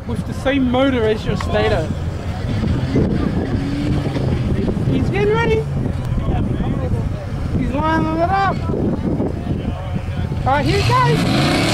with the same motor as your stator. He's getting ready. He's lining it up. Alright, here he goes.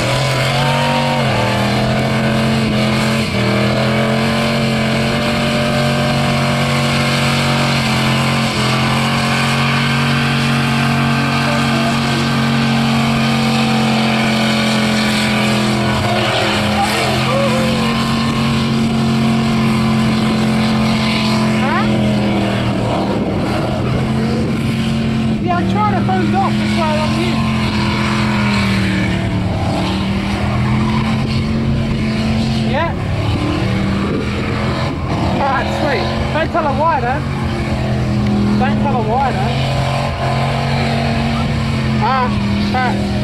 Don't tell her why, though. Don't tell her why, though.